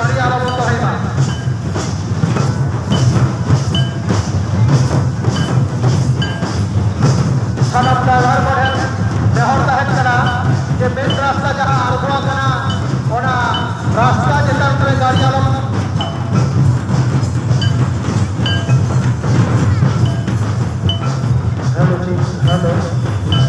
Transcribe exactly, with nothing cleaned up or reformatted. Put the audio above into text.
गाड़ी आरम्भ होता थाना ड्राइवर बढ़े नेहर तहत करा जे मेन रास्ता जहां आरगुआ कना ओना रास्ता चेतन करे गाड़ी आरम्भ हेलो जी हेलो